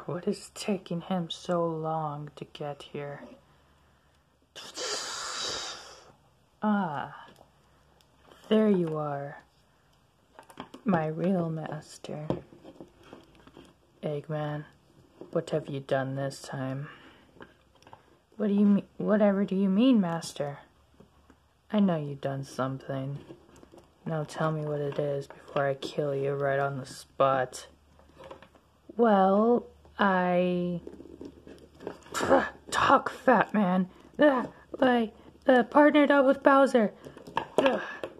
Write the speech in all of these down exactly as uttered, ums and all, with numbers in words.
What is taking him so long to get here? Ah, there you are, my real master. Eggman, what have you done this time? What do you mean? Whatever do you mean, master? I know you've done something. Now tell me what it is before I kill you right on the spot. Well, I... Talk, fat man. Ugh, I uh, partnered up with Bowser. Ugh.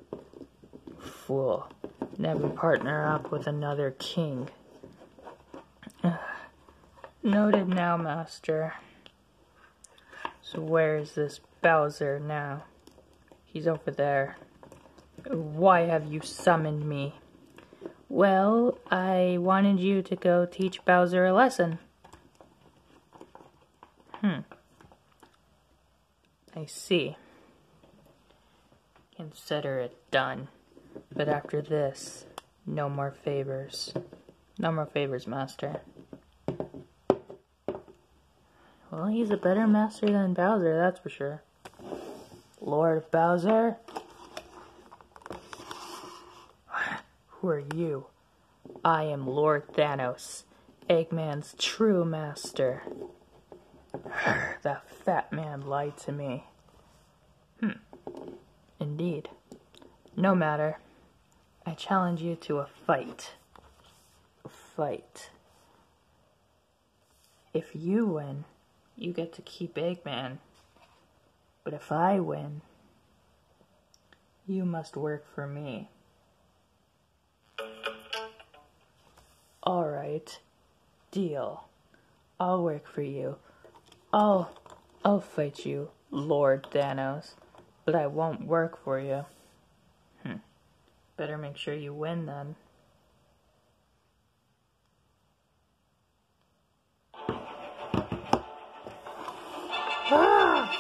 Fool. Never partner up with another king. Ugh. Noted now, master. So where is this Bowser now? He's over there. Why have you summoned me? Well, I wanted you to go teach Bowser a lesson. Hmm. I see. Consider it done. But after this, no more favors. No more favors, master. Well, he's a better master than Bowser, that's for sure. Lord Bowser? Who are you? I am Lord Thanos, Eggman's true master. That fat man lied to me. Hmm. Indeed. No matter. I challenge you to a fight. A fight. If you win, you get to keep Eggman. But if I win, you must work for me. Alright, deal. I'll work for you. I'll, I'll fight you, Lord Thanos, but I won't work for you. Hmm. Better make sure you win then. Ah!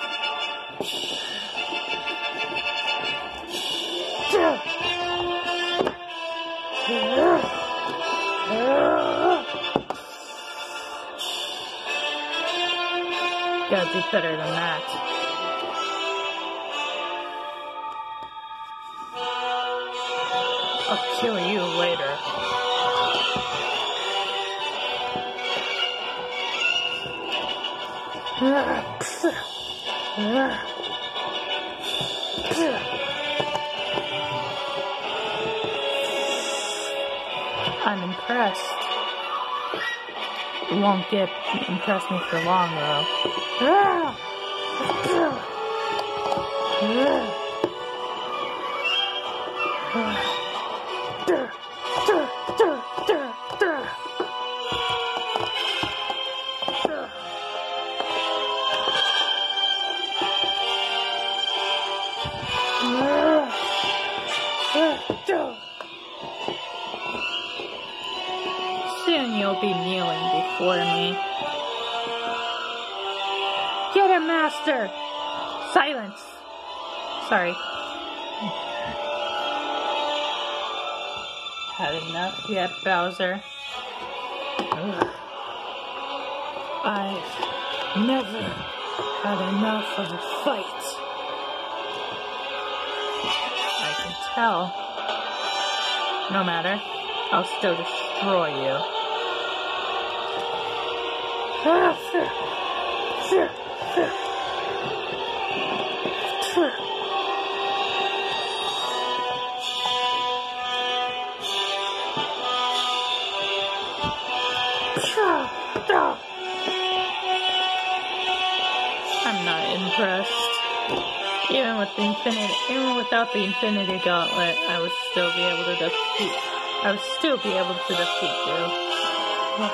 Gotta do better than that. I'll kill you later. I'm impressed. You won't get impress me for long, though. Soon you'll be kneeling before me. Get him, master! Silence! Sorry. Had enough yet, Bowser? Ugh. I've never had enough of a fight. I can tell. No matter. I'll still destroy you. I'm not impressed. Even with the infinity, even without the Infinity Gauntlet, I would still be able to defeat. I would still be able to defeat you.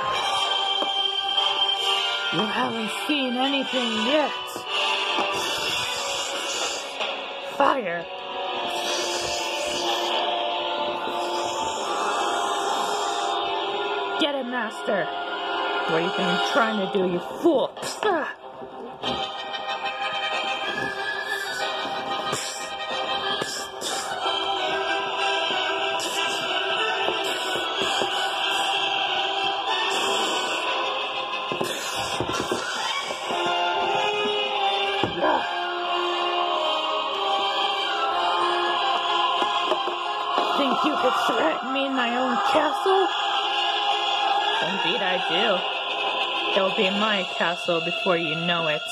You haven't seen anything yet. Fire. Get it, master. What do you think I'm trying to do, you fool? Think you could threaten me in my own castle? Indeed I do. It'll be my castle before you know it.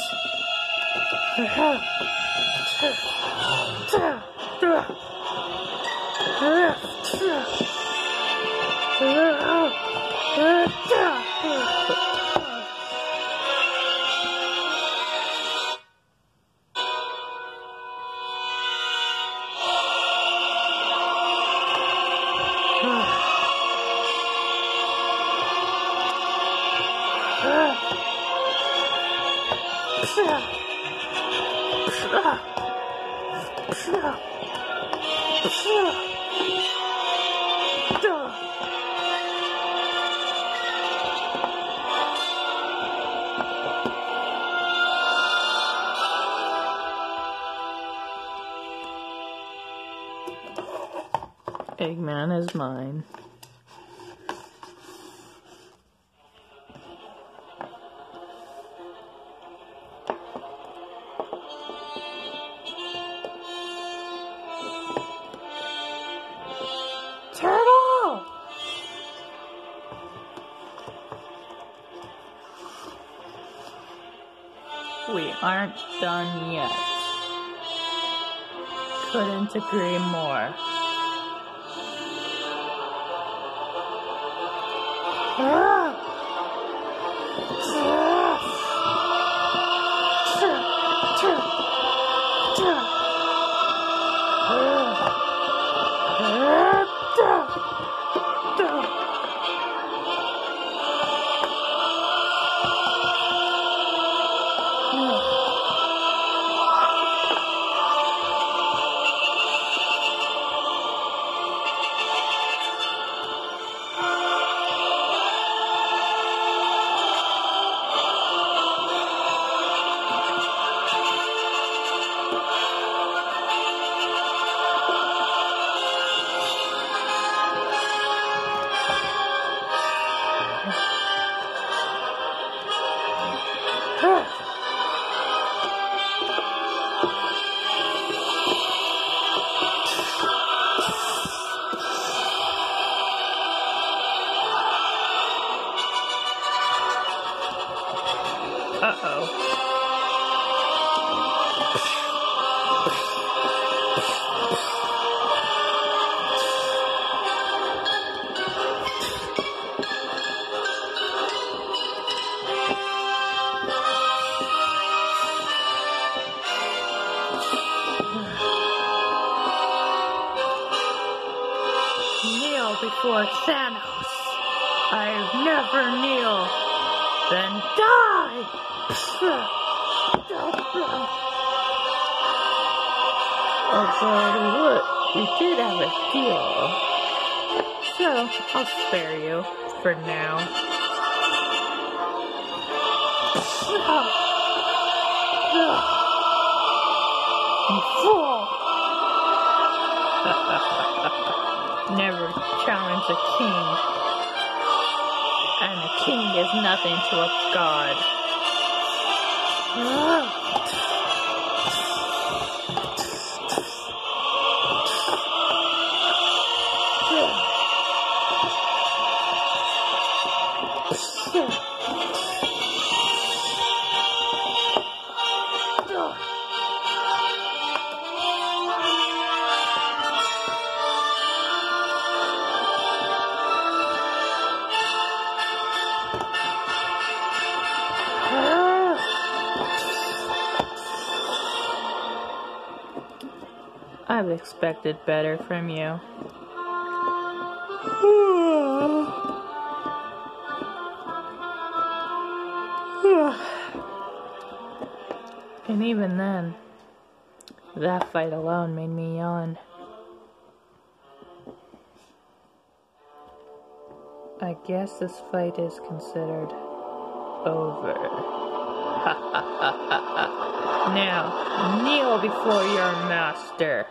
Eggman is mine. Turtle! We aren't done yet. Couldn't agree more. Uh-oh. Kneel before Thanos. I never kneel. Then die! Although, look, we did have a deal. So, I'll spare you for now. You fool! Never challenge a king. And a king is nothing to a god. I've expected better from you. And even then, that fight alone made me yawn. I guess this fight is considered over. Now, kneel before your master.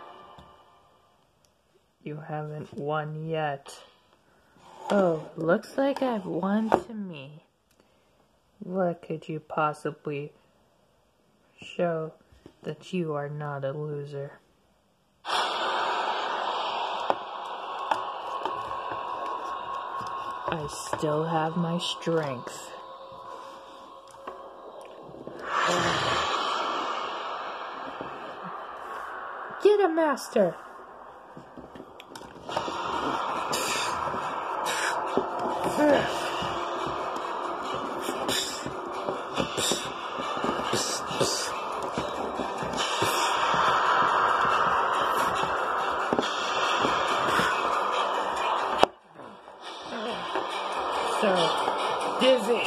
You haven't won yet. Oh, looks like I've won to me. What could you possibly show that you are not a loser? I still have my strength. Get him, Master! So dizzy.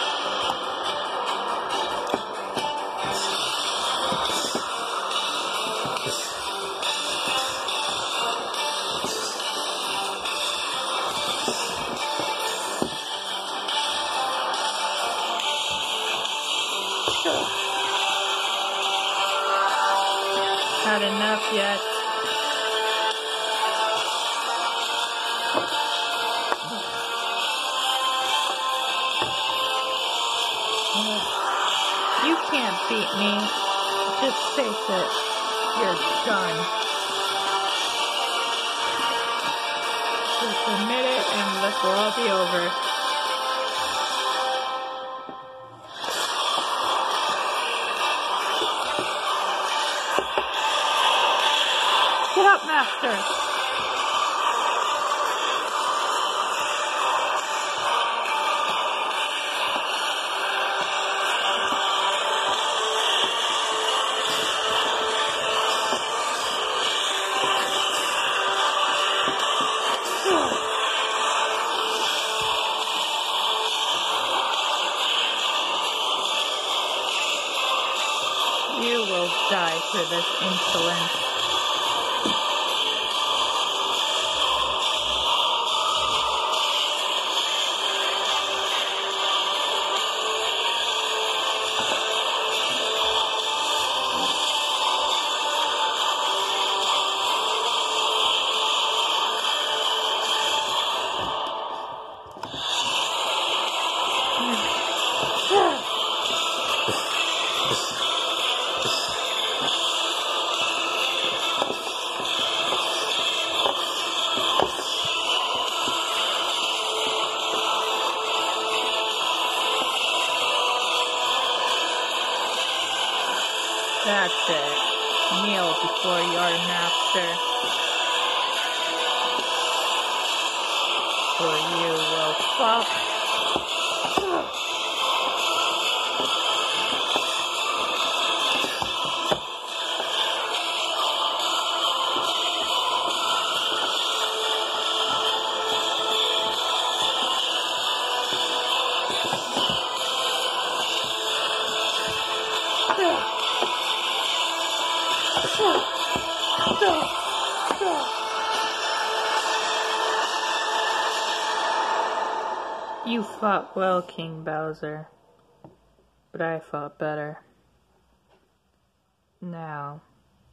Not enough yet. You can't beat me. Just face it. You're done. Just admit it and this will all be over. Get up, Master! You will die for this insolence. That's it. Kneel before your master, or you will fall. You fought well, King Bowser, but I fought better. Now,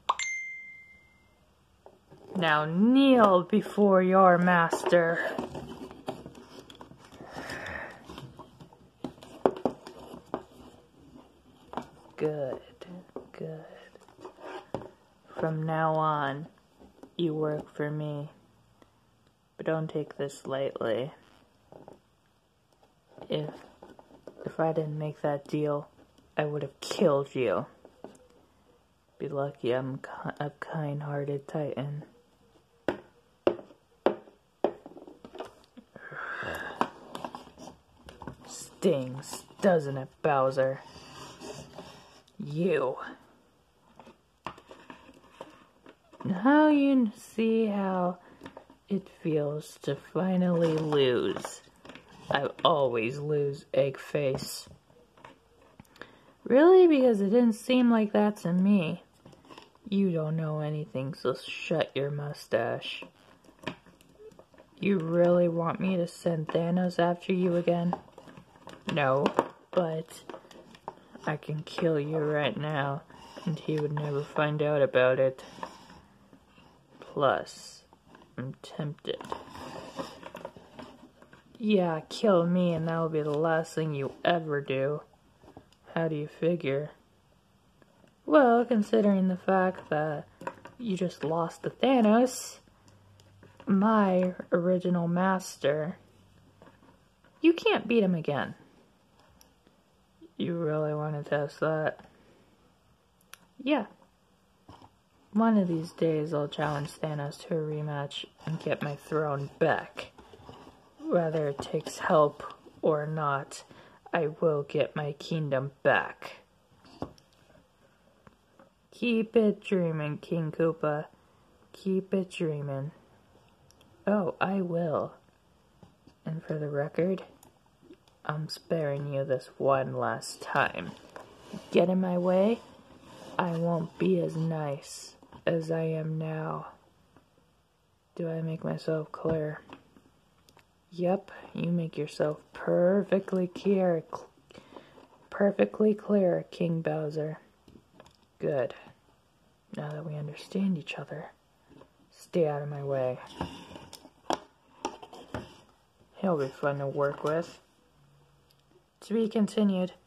now kneel before your master. Good, good. From now on, you work for me, but don't take this lightly. If, if I didn't make that deal, I would have killed you. Be lucky I'm a kind-hearted Titan. Stings, doesn't it, Bowser? You. Now you see how it feels to finally lose. I always lose, Eggface. Really? Because it didn't seem like that to me. You don't know anything, so shut your mustache. You really want me to send Thanos after you again? No, but I can kill you right now, and he would never find out about it. Plus, I'm tempted. Yeah, kill me and that'll be the last thing you ever do. How do you figure? Well, considering the fact that you just lost to Thanos, my original master, you can't beat him again. You really want to test that? Yeah. One of these days I'll challenge Thanos to a rematch and get my throne back. Whether it takes help or not, I will get my kingdom back. Keep it dreaming, King Koopa. Keep it dreaming. Oh, I will. And for the record, I'm sparing you this one last time. Get in my way, I won't be as nice as I am now. Do I make myself clear? Yep, you make yourself perfectly clear. Perfectly clear, King Bowser. Good. Now that we understand each other, stay out of my way. He'll be fun to work with. To be continued.